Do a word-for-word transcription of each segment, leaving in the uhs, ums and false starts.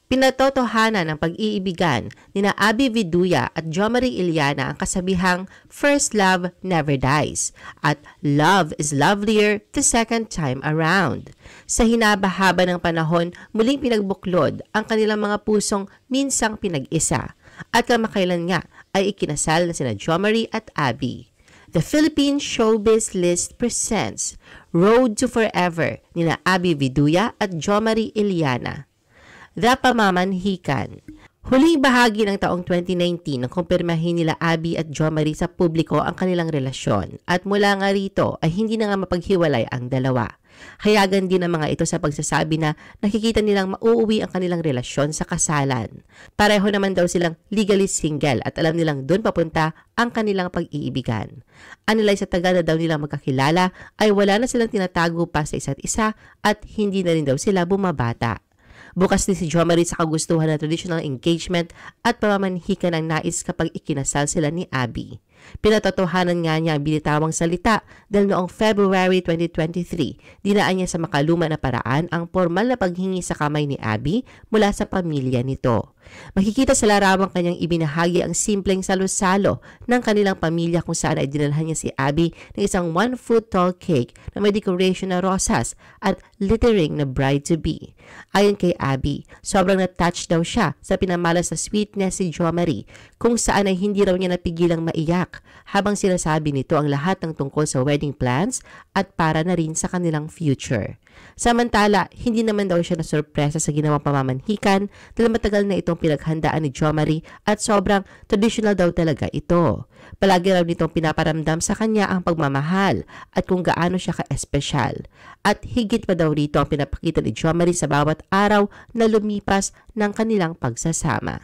Pinatotohanan ng pag-iibigan nina Abby Viduya at Jo Marie Iliana ang kasabihang first love never dies at love is lovelier the second time around. Sa hinabahaba ng panahon, muling pinagbuklod ang kanilang mga pusong minsang pinag-isa at kamakailan nga ay ikinasal na sina Jo Marie at Abby. The Philippine Showbiz List presents Road to Forever nina Abby Viduya at Jo Marie Iliana. The Pamamanhikan. Huling bahagi ng taong twenty nineteen nang kumpirmahin nila Abby at Jo Marie sa publiko ang kanilang relasyon at mula nga rito ay hindi na nga mapaghiwalay ang dalawa. Hayagan din ang mga ito sa pagsasabi na nakikita nilang mauuwi ang kanilang relasyon sa kasalan. Pareho naman daw silang legally single at alam nilang doon papunta ang kanilang pag-iibigan. Anilay sa tagal na daw nilang magkakilala ay wala na silang tinatago pa sa isa't isa at hindi na rin daw sila bumabata. Bukas din si Jo Marie sa kagustuhan ng traditional engagement at pamamanhikan ng nais kapag ikinasal sila ni Abby. Pinatotohanan nga niya ang binitawang salita dahil noong February twenty twenty-three, dinaan niya sa makaluma na paraan ang formal na paghingi sa kamay ni Abby mula sa pamilya nito. Makikita sa larawang kanyang ibinahagi ang simpleng salo-salo ng kanilang pamilya kung saan ay dinalhan niya si Abby ng isang one foot tall cake na may decoration na rosas at littering na bride-to-be. Ayon kay Abby, sobrang na-touch daw siya sa pinamalas na sweetness si Jo Marie kung saan ay hindi raw niya napigilang maiyak habang sinasabi nito ang lahat ng tungkol sa wedding plans at para na rin sa kanilang future. Samantala, hindi naman daw siya nasurpresa sa ginawang pamamanhikan dahil matagal na itong pinaghandaan ni Jo Marie at sobrang traditional daw talaga ito. Palagi raw nitong pinaparamdam sa kanya ang pagmamahal at kung gaano siya ka-espesyal. At higit pa daw rito ang pinapakita ni Jo Marie sa bawat araw na lumipas ng kanilang pagsasama.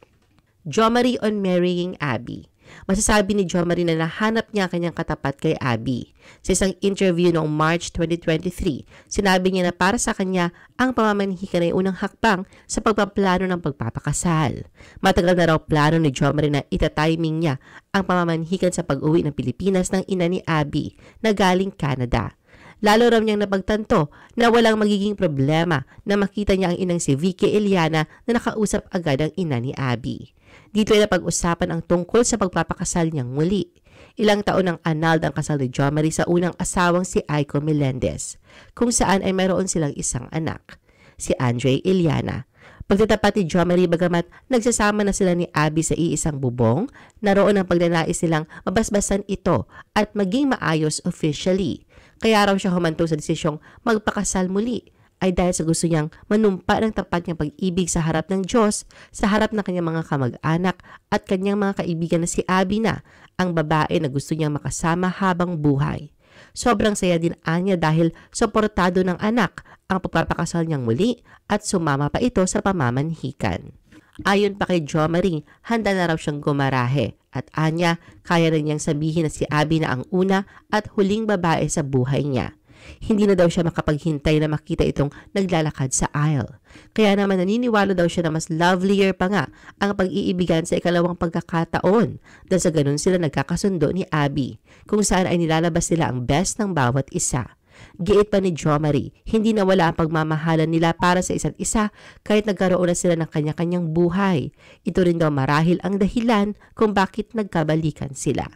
Jo Marie on marrying Abby. Masasabi ni Jo Marie na nahanap niya kanyang katapat kay Abby. Sa isang interview noong March twenty twenty-three, sinabi niya na para sa kanya ang pamamanhikan ay unang hakbang sa pagpaplano ng pagpapakasal. Matagal na raw plano ni Jo Marie na itatiming niya ang pamamanhikan sa pag-uwi ng Pilipinas ng ina ni Abby na galing Canada. Lalo raw niyang napagtanto na walang magiging problema na makita niya ang inang si Vicky Iliana na nakausap agad ang ina ni Abby. Dito ay napag-usapan ang tungkol sa pagpapakasal niyang muli. Ilang taon ang annulled ang kasal ni Jo Marie sa unang asawang si Aiko Melendez, kung saan ay mayroon silang isang anak, si Andre Iliana. Pagtatapat ni Jo Marie bagamat nagsasama na sila ni Abby sa iisang bubong, naroon ang pagnanais silang mabasbasan ito at maging maayos officially. Kaya raw siya humantong sa desisyong magpakasal muli ay dahil sa gusto niyang manumpa ng tapat niyang pag-ibig sa harap ng Diyos, sa harap ng kanyang mga kamag-anak at kanyang mga kaibigan na si Abby na, ang babae na gusto niyang makasama habang buhay. Sobrang saya din anya dahil suportado ng anak ang pagpapakasal niyang muli at sumama pa ito sa pamamanhikan. Ayon pa kay Jo Marie, handa na raw siyang gumarahe at anya kaya rin niyang sabihin na si Abby na ang una at huling babae sa buhay niya. Hindi na daw siya makapaghintay na makita itong naglalakad sa aisle. Kaya naman naniniwala daw siya na mas lovelier pa nga ang pag-iibigan sa ikalawang pagkakataon dahil sa ganun sila nagkakasundo ni Abby, kung saan ay nilalabas nila ang best ng bawat isa. Giit pa ni Jo Marie, hindi nawala ang pagmamahalan nila para sa isa't isa kahit nagkaroon na sila ng kanya-kanyang buhay. Ito rin daw marahil ang dahilan kung bakit nagkabalikan sila.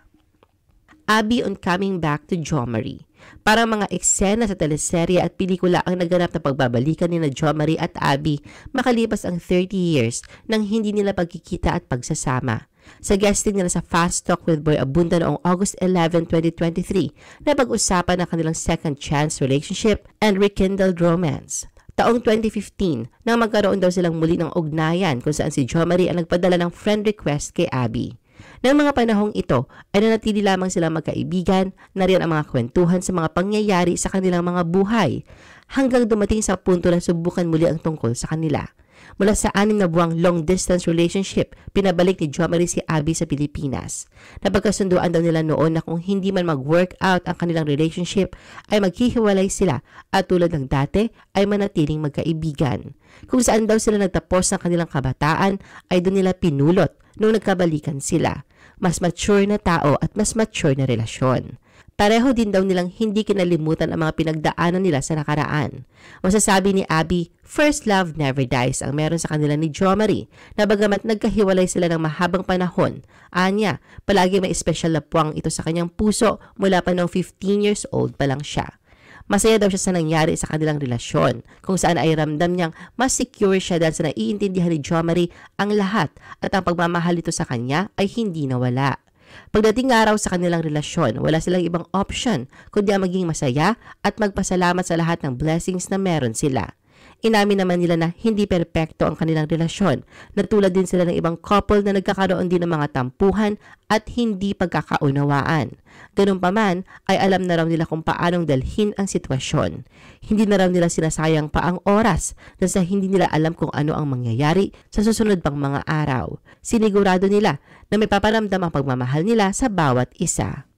Abby on coming back to Jo Marie. Parang mga eksena sa teleserye at pelikula ang naganap na pagbabalikan ni na Jo Marie at Abby makalipas ang thirty years nang hindi nila pagkikita at pagsasama. Sa guesting nila sa Fast Talk with Boy Abunda noong August eleventh, twenty twenty-three, na pag-usapan ang kanilang second chance relationship and rekindled romance. Taong twenty fifteen, nang magkaroon daw silang muli ng ugnayan kung saan si Jo Marie ang nagpadala ng friend request kay Abby. Nang mga panahong ito ay nanatili lamang silang magkaibigan, nariyan ang mga kwentuhan sa mga pangyayari sa kanilang mga buhay, hanggang dumating sa punto na subukan muli ang tungkol sa kanila. Mula sa anim na buwang long-distance relationship, pinabalik ni Jo Marie si Abby sa Pilipinas. Napagkasunduan daw nila noon na kung hindi man mag-work out ang kanilang relationship, ay maghihiwalay sila at tulad ng dati ay manatiling magkaibigan. Kung saan daw sila nagtapos ng kanilang kabataan, ay doon nila pinulot nung nagkabalikan sila. Mas mature na tao at mas mature na relasyon. Pareho din daw nilang hindi kinalimutan ang mga pinagdaanan nila sa nakaraan. Masasabi ni Abby, first love never dies ang meron sa kanila ni Jo Marie, na bagamat nagkahiwalay sila ng mahabang panahon. Anya, palagi may espesyal na puwang ito sa kanyang puso mula pa noong fifteen years old pa lang siya. Masaya daw siya sa nangyari sa kanilang relasyon, kung saan ay ramdam niyang mas secure siya dahil sa naiintindihan ni Jo Marie ang lahat at ang pagmamahal nito sa kanya ay hindi nawala. Pagdating araw sa kanilang relasyon, wala silang ibang option kundi ang maging masaya at magpasalamat sa lahat ng blessings na meron sila. Inamin naman nila na hindi perpekto ang kanilang relasyon, na tulad din sila ng ibang couple na nagkakaroon din ng mga tampuhan at hindi pagkakaunawaan. Ganun pa man, ay alam na raw nila kung paanong dalhin ang sitwasyon. Hindi na raw nila sinasayang pa ang oras dahil sa hindi nila alam kung ano ang mangyayari sa susunod pang mga araw. Sinigurado nila na may paparamdam ang pagmamahal nila sa bawat isa.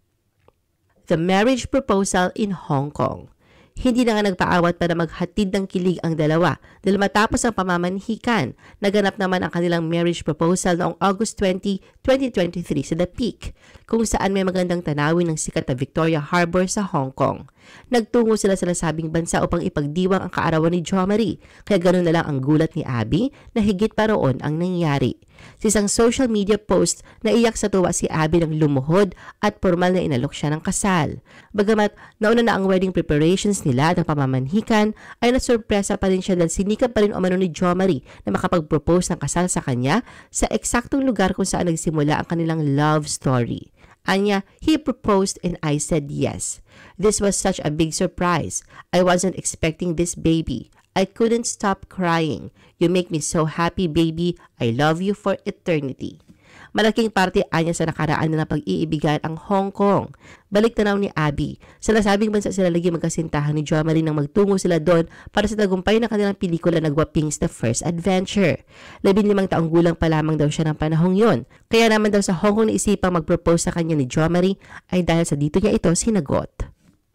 The marriage proposal in Hong Kong. Hindi na nga nagpaawat para maghatid ng kilig ang dalawa dahil matapos ang pamamanhikan, naganap naman ang kanilang marriage proposal noong August twentieth, twenty twenty-three sa The Peak, kung saan may magandang tanawin ng sikat na Victoria Harbor sa Hong Kong. Nagtungo sila sa nasabing bansa upang ipagdiwang ang kaarawan ni Jo Marie, kaya ganoon na lang ang gulat ni Abby na higit pa roon ang nangyari. Sa isang social media post, naiyak sa tuwa si Abby nang lumuhod at formal na inalok siya ng kasal. Bagamat nauna na ang wedding preparations nila at ang pamamanhikan, ay nasurpresa pa rin siya dahil sinikap pa rin umano ni Jo Marie na makapag-propose ng kasal sa kanya sa eksaktong lugar kung saan nagsimula ang kanilang love story. Anya, he proposed and I said yes. This was such a big surprise. I wasn't expecting this baby. I couldn't stop crying. You make me so happy, baby. I love you for eternity. Malaking parte anya sa nakaraan na pag-iibigan ang Hong Kong. Balik tanaw ni Abby. Sa nasabing bansa sila lagi magkasintahan ni Jo Marie nang magtungo sila doon para sa tagumpay ng kanilang pelikula na Guwapings The First Adventure. Labing limang taong gulang pa lamang daw siya ng panahong yon. Kaya naman daw sa Hong Kong naisipang mag-propose sa kanya ni Jo Marie ay dahil sa dito niya ito sinagot.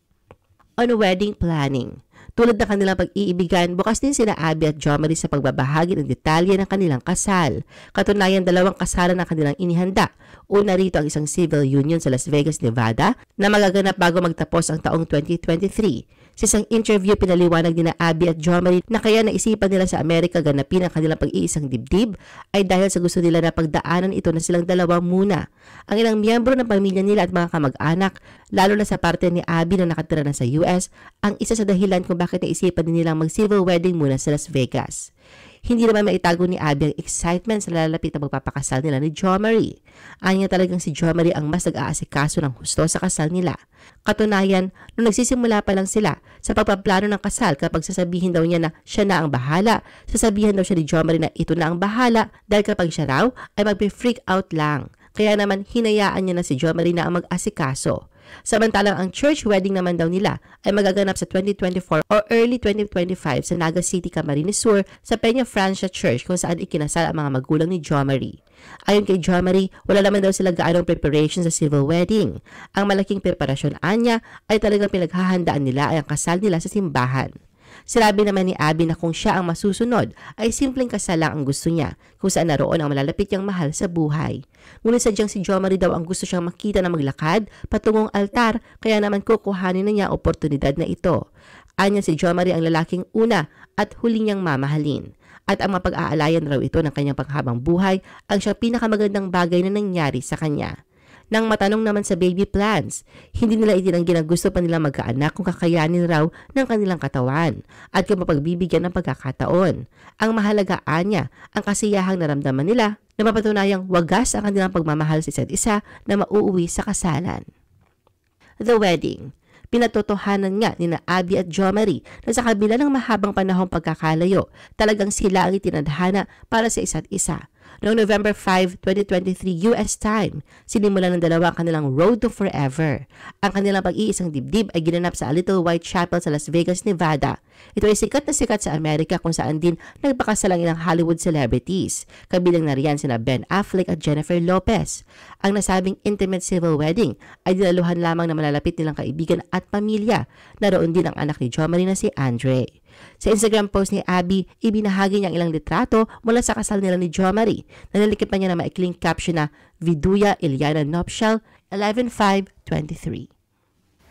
On wedding planning. Tulad ng kanilang pag-iibigan, bukas din sina Abby at Jo Marie sa pagbabahagi ng detalye ng kanilang kasal. Katunayan, dalawang kasalan ang kanilang inihanda. Una rito ang isang civil union sa Las Vegas, Nevada na magaganap bago magtapos ang taong twenty twenty-three. Sa isang interview, pinaliwanag ni na Abby at Jo Marie na kaya naisipan nila sa Amerika ganapin ang kanilang pag-iisang dibdib ay dahil sa gusto nila na pagdaanan ito na silang dalawa muna. Ang ilang miyembro ng pamilya nila at mga kamag-anak, lalo na sa parte ni Abby na nakatira na sa U S, ang isa sa dahilan kung bakit naisipan din nilang mag-civil wedding muna sa Las Vegas. Hindi naman maitago ni Abby ang excitement sa lalapit na magpapakasal nila ni Jo Marie. Anya talagang si Jo Marie ang mas nag-aasikaso ng husto sa kasal nila. Katunayan, nung nagsisimula pa lang sila sa pagpaplano ng kasal, kapag sasabihin daw niya na siya na ang bahala, sasabihin daw siya ni Jo Marie na ito na ang bahala dahil kapag siya raw ay mag-freak out lang. Kaya naman hinayaan niya na si Jo Marie na ang mag-asikaso. Samantalang ang church wedding naman daw nila ay magaganap sa twenty twenty-four or early twenty twenty-five sa Naga City, Camarines Sur sa Peña Francia Church kung saan ikinasal ang mga magulang ni Jo Marie. Ayon kay Jo Marie, wala naman daw sila gaanong preparation sa civil wedding. Ang malaking preparasyon anya ay talagang pinaghahandaan nila ay ang kasal nila sa simbahan. Sinabi naman ni Abby na kung siya ang masusunod ay simpleng kasal lang ang gusto niya, kung saan naroon ang malalapit niyang mahal sa buhay. Ngunit sadyang si Jo Marie daw ang gusto siyang makita na maglakad patungong altar, kaya naman kukuhanin na niya ang oportunidad na ito. Anya si Jo Marie ang lalaking una at huli niyang mamahalin. At ang mapag-aalayan raw ito ng kanyang panghabang buhay ang siyang pinakamagandang bagay na nangyari sa kanya. Nang matanong naman sa baby plans, hindi nila itinanggi na gusto pa nila magkaanak kung kakayanin raw ng kanilang katawan at kung mapagbibigyan ng pagkakataon. Ang mahalaga anya, ang kasiyahang naramdaman nila na mapatunayang wagas ang kanilang pagmamahal sa isa't isa na mauuwi sa kasalan. The wedding. Pinatotohanan nga ni na Abby at Jo Marie na sa kabila ng mahabang panahong pagkakalayo, talagang sila ang itinadhana para sa isa't isa. Noong November fifth, twenty twenty-three U S time, sinimulan ng dalawa ang kanilang road to forever. Ang kanilang pag-iisang dibdib ay ginanap sa Little White Chapel sa Las Vegas, Nevada. Ito ay sikat na sikat sa Amerika kung saan din nagpakasal ang ilang Hollywood celebrities. Kabilang na riyan sina Ben Affleck at Jennifer Lopez. Ang nasabing intimate civil wedding ay dinaluhan lamang ng malalapit nilang kaibigan at pamilya. Naroon din ang anak ni Jo Marie na si Andre. Sa Instagram post ni Abby, ibinahagi niya ang ilang litrato mula sa kasal nila ni Jo Marie. Nanalikip pa niya na maikling caption na Viduya Iliana Nuptial eleven five twenty-three.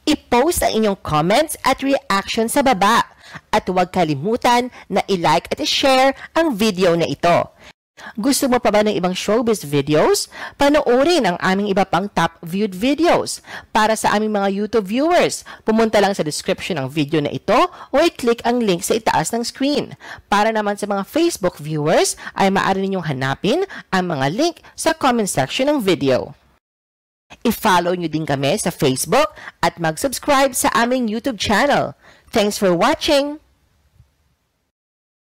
I-post ang inyong comments at reaction sa baba. At huwag kalimutan na i-like at i-share ang video na ito. Gusto mo pa ba ng ibang showbiz videos? Panoorin ang aming iba pang top viewed videos. Para sa aming mga YouTube viewers, pumunta lang sa description ng video na ito o i-click ang link sa itaas ng screen. Para naman sa mga Facebook viewers, ay maaari ninyong hanapin ang mga link sa comment section ng video. I-follow nyo din kami sa Facebook at mag-subscribe sa aming YouTube channel. Thanks for watching!